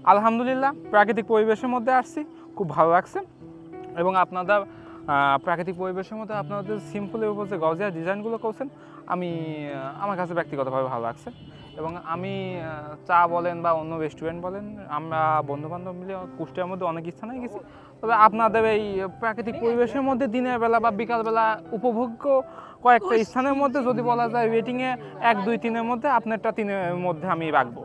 আলহামদুলিল্লাহ প্রাকৃতিক পরিবেশের মধ্যে আসছি, খুব ভালো লাগছে। এবং আপনাদের প্রাকৃতিক পরিবেশের মধ্যে আপনাদের সিম্পলের উপর যে গর্জিয়াস ডিজাইনগুলো করছেন আমার কাছে ব্যক্তিগতভাবে ভালো লাগছে। এবং আমি চা বলেন বা অন্য রেস্টুরেন্ট বলেন, আমরা বন্ধুবান্ধব মিলে কুষ্টিয়ার মধ্যে অনেক স্থানে গেছি, তবে আপনাদের এই প্রাকৃতিক পরিবেশের মধ্যে দিনের বেলা বা বিকালবেলা উপভোগ্য কয়েকটা স্থানের মধ্যে যদি বলা যায় রেটিংয়ে 1, 2, 3-এর মধ্যে আপনারটা 3-এর মধ্যে আমি রাখবো।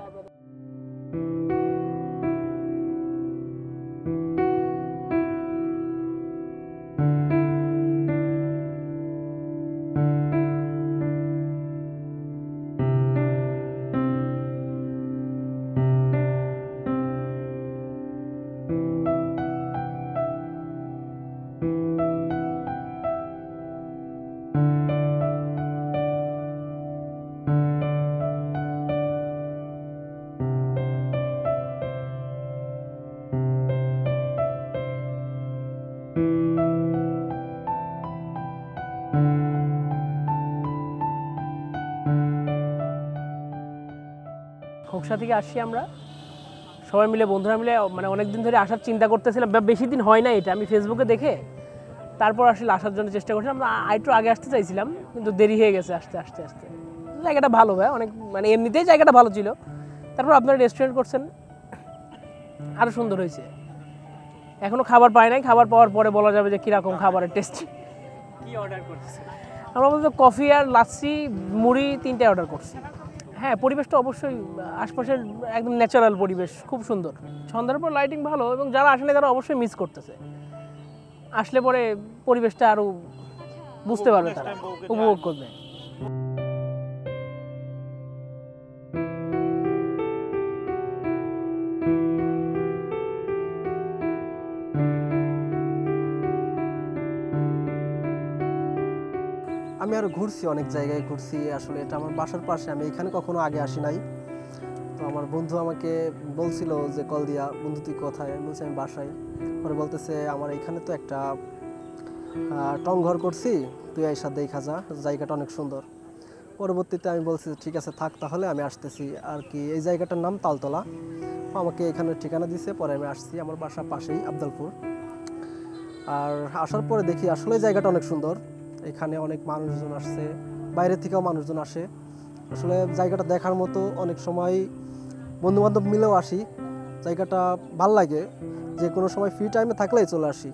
খোকসা থেকে আসছি আমরা সবাই মিলে, বন্ধুরা মিলে, মানে অনেক দিন ধরে আসার চিন্তা করতেছিলাম, বেশি দিন হয় না এটা, আমি ফেসবুকে দেখে তারপর আসলে আসার জন্য চেষ্টা করছিলাম। একটু আগে আসতে চাইছিলাম কিন্তু দেরি হয়ে গেছে আসতে। জায়গাটা ভালো ভাই, অনেক মানে এমনিতেই জায়গাটা ভালো ছিল, তারপর আপনারা রেস্টুরেন্ট করছেন আরও সুন্দর হয়েছে। এখনও খাবার পাই নাই, খাবার পাওয়ার পরে বলা যাবে যে কীরকম খাবারের টেস্ট। কি অর্ডার করতেছেন? আমরা বলতে কফি আর লাচ্ছি, মুড়ি 3টাই অর্ডার করছি। হ্যাঁ, পরিবেশটা অবশ্যই আশপাশের একদম ন্যাচারাল পরিবেশ, খুব সুন্দর। সন্ধ্যার পর লাইটিং ভালো, এবং যারা আসলে তারা অবশ্যই মিস করতেছে। আসলে পরে পরিবেশটা আরও বুঝতে পারবে, তারা উপভোগ করবে। আমি আরও ঘুরছি, অনেক জায়গায় ঘুরছি। আসলে এটা আমার বাসার পাশে, আমি এখানে কখনো আগে আসি নাই। তো আমার বন্ধু আমাকে বলছিল যে কল দিয়া, বন্ধু তুই কোথায়? বলছি আমি বাসায়। পরে বলতেছে আমার এখানে তো একটা টংঘর করছি, তুই আইসা দেখা যা, জায়গাটা অনেক সুন্দর। পরবর্তীতে আমি বলছি ঠিক আছে থাক তাহলে, আমি আসতেছি আর কি। এই জায়গাটার নাম তালতলা। আমাকে এখানে ঠিকানা দিছে, পরে আমি আসছি। আমার বাসার পাশেই আবদালপুর। আর আসার পরে দেখি আসলে জায়গাটা অনেক সুন্দর। এখানে অনেক মানুষজন আসছে, বাইরে থেকেও মানুষজন আসে। আসলে জায়গাটা দেখার মতো, অনেক সময় বন্ধুবান্ধব মিলেও আসি। জায়গাটা ভাল লাগে, যে কোনো সময় ফ্রি টাইমে থাকলেই চলে আসি।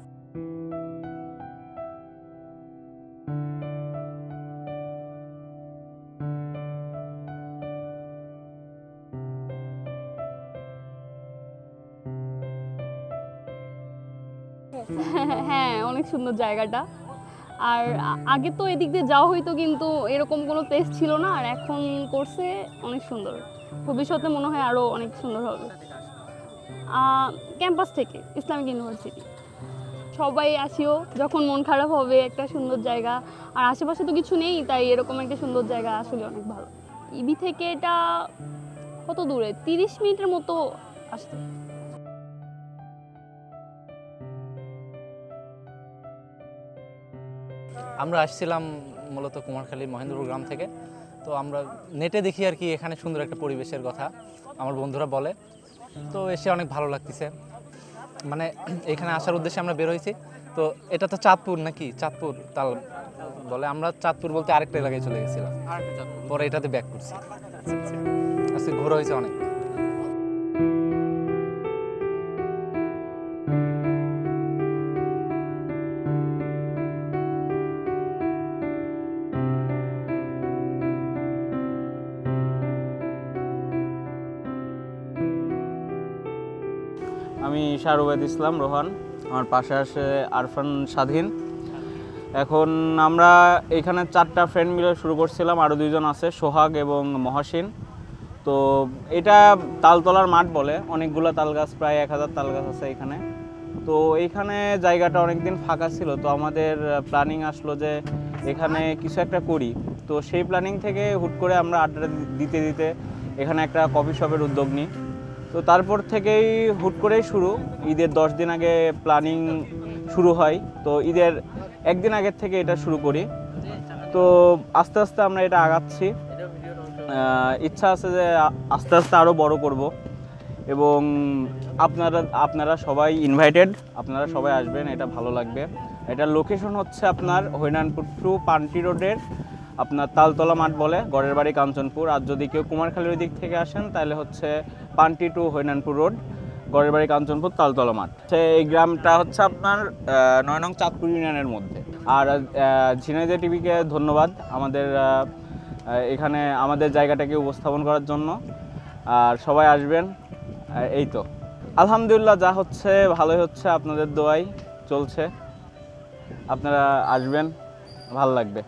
হ্যাঁ, অনেক সুন্দর জায়গাটা। আর আগে তো এদিক দিয়ে যাওয়া হইতো, কিন্তু এরকম কোনো প্লেস ছিল না, আর এখন করছে, অনেক সুন্দর। ভবিষ্যতে মনে হয় আরও অনেক সুন্দর হবে। ক্যাম্পাস থেকে, ইসলামিক ইউনিভার্সিটি। সবাই আসিও যখন মন খারাপ হবে, একটা সুন্দর জায়গা। আর আশেপাশে তো কিছু নেই, তাই এরকম একটা সুন্দর জায়গা আসলে অনেক ভালো। ইবি থেকে এটা কত দূরে? 30 মিনিটের মতো আসতে। আমরা আসছিলাম মূলত কুমারখালীর মহেন্দ্রপুর গ্রাম থেকে। তো আমরা নেটে দেখি আর কি এখানে সুন্দর একটা পরিবেশের কথা আমার বন্ধুরা বলে, তো এসে অনেক ভালো লাগতেছে। মানে এখানে আসার উদ্দেশ্যে আমরা বের হয়েছি। তো এটা তো চাঁদপুর নাকি, চাঁদপুর তাল বলে, আমরা চাঁদপুর বলতে আরেকটা এলাকায় চলে গেছিলাম, পরে এটাতে ব্যাক করছি। আজকে ঘোরা হয়েছে অনেক। আমি শাহরুবাদ ইসলাম রোহান, আমার পাশে আসে আরফান স্বাধীন। এখন আমরা এখানে 4টা ফ্রেন্ড মিলে শুরু করছিলাম, আরও 2জন আছে, সোহাগ এবং মহাসিন। তো এটা তালতলার মাঠ বলে, অনেকগুলো তাল গাছ, প্রায় 1000 তাল গাছ আছে এখানে। তো এইখানে জায়গাটা অনেকদিন ফাঁকা ছিল, তো আমাদের প্ল্যানিং আসলো যে এখানে কিছু একটা করি। তো সেই প্ল্যানিং থেকে হুট করে আমরা আড্ডা দিতে দিতে এখানে একটা কফি শপের উদ্যোগ নিই। তো তারপর থেকেই হুট করেই শুরু, ঈদের 10 দিন আগে প্ল্যানিং শুরু হয়। তো ঈদের 1 দিন আগের থেকে এটা শুরু করি। তো আস্তে আস্তে আমরা এটা আগাচ্ছি, ইচ্ছা আছে যে আস্তে আস্তে আরও বড় করব। এবং আপনারা সবাই ইনভাইটেড, আপনারা সবাই আসবেন, এটা ভালো লাগবে। এটার লোকেশন হচ্ছে আপনার হরিনানপুর টু পান্টি রোডের আপনার তালতলা মাঠ বলে, গড়ের বাড়ি কাঞ্চনপুর। আর যদি কেউ কুমারখালীর ওই দিক থেকে আসেন তাহলে হচ্ছে পান্টি টু হরিনানপুর রোড, গড়ের বাড়ি কাঞ্চনপুর, তালতলা মাঠ। এই গ্রামটা হচ্ছে আপনার 9 নং চাঁদপুর ইউনিয়নের মধ্যে। আর ঝিনাইদহ টিভিকে ধন্যবাদ আমাদের এখানে আমাদের জায়গাটাকে উপস্থাপন করার জন্য। আর সবাই আসবেন, এই তো আলহামদুলিল্লাহ যা হচ্ছে ভালোই হচ্ছে, আপনাদের দোয়াই চলছে। আপনারা আসবেন, ভালো লাগবে।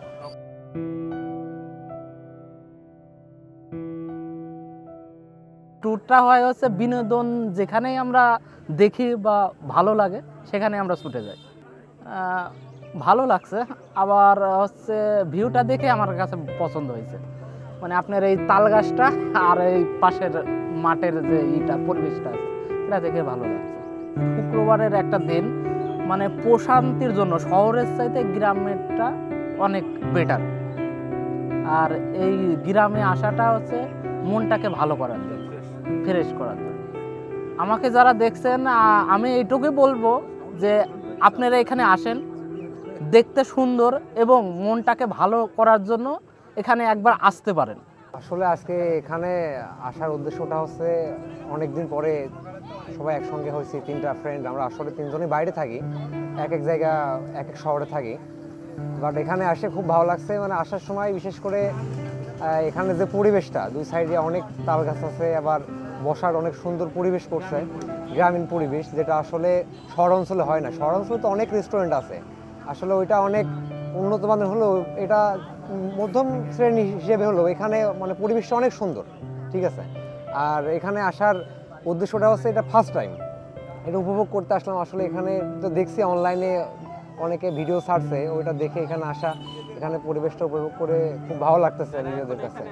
ট্যুরটা হয় হচ্ছে বিনোদন, যেখানেই আমরা দেখি বা ভালো লাগে সেখানে আমরা ছুটে যাই। ভালো লাগছে, আবার হচ্ছে ভিউটা দেখে আমার কাছে পছন্দ হয়েছে। মানে আপনার এই তাল গাছটা আর এই পাশের মাঠের যে পরিবেশটা আছে এটা দেখে ভালো লাগছে। শুক্রবারের একটা দিন মানে প্রশান্তির জন্য শহরের চাইতে গ্রামেরটা অনেক বেটার। আর এই গ্রামে আসাটা হচ্ছে মনটাকে ভালো করার জন্য, ফ্রেশ করার জন্য। আমাকে যারা দেখছেন আমি এইটুকুই বলবো যে আপনারা এখানে আসেন, দেখতে সুন্দর এবং মনটাকে ভালো করার জন্য এখানে একবার আসতে পারেন। আসলে আজকে এখানে আসার উদ্দেশ্যটা হচ্ছে অনেকদিন পরে সবাই একসঙ্গে হয়েছি, 3টা ফ্রেন্ড। আমরা আসলে 3জনই বাইরে থাকি, এক এক জায়গা এক এক শহরে থাকি, বাট এখানে আসে খুব ভালো লাগছে। মানে আসার সময় বিশেষ করে এখানে যে পরিবেশটা, দুই সাইডে অনেক তাল গাছ আছে, আবার বসার অনেক সুন্দর পরিবেশ করছে, গ্রামীণ পরিবেশ, যেটা আসলে শহর অঞ্চলে হয় না। শহর অঞ্চলে তো অনেক রেস্টুরেন্ট আছে, আসলে ওইটা অনেক উন্নত মানের হলেও এটা মধ্যম শ্রেণী হিসেবে হলো এখানে মানে পরিবেশটা অনেক সুন্দর, ঠিক আছে। আর এখানে আসার উদ্দেশ্যটা হচ্ছে এটা ফার্স্ট টাইম, এটা উপভোগ করতে আসলাম। আসলে এখানে তো দেখছি অনলাইনে অনেকে ভিডিও ছাড়ছে, ওইটা দেখে এখানে আসা, এখানে পরিবেশটা উপভোগ করে খুব ভালো লাগতেছে নিজেদের কাছে।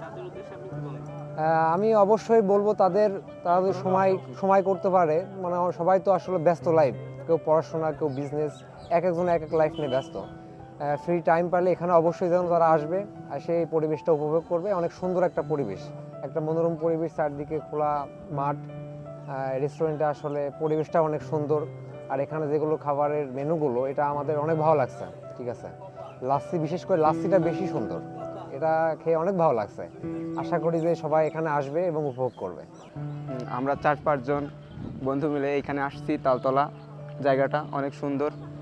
আমি অবশ্যই বলবো তারা যদি সময় করতে পারে, মানে সবাই তো আসলে ব্যস্ত লাইফ, কেউ পড়াশোনা, কেউ বিজনেস, এক একজন এক এক লাইফ নিয়ে ব্যস্ত। ফ্রি টাইম পারলে এখানে অবশ্যই যেন তারা আসবে আর সেই পরিবেশটা উপভোগ করবে। অনেক সুন্দর একটা পরিবেশ, একটা মনোরম পরিবেশ, চারদিকে খোলা মাঠ, রেস্টুরেন্টে আসলে পরিবেশটা অনেক সুন্দর। আর এখানে যেগুলো খাবারের মেনুগুলো, এটা আমাদের অনেক ভালো লাগছে, ঠিক আছে। লাচ্ছি, বিশেষ করে লাচ্ছিটা বেশি সুন্দর, এটা খেয়ে অনেক ভালো লাগছে। আশা করি যে সবাই এখানে আসবে এবং উপভোগ করবে। আমরা 4-5 জন বন্ধু মিলে এখানে আসছি। তালতলা জায়গাটা অনেক সুন্দর,